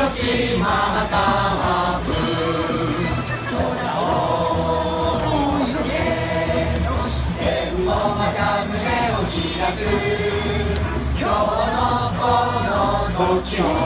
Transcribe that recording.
しまたは空を広げ天をまた胸を開く今日のこの時を